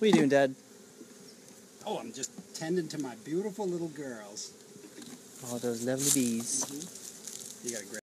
What are you doing, Dad? Oh, I'm just tending to my beautiful little girls. Oh, those lovely bees. You gotta grab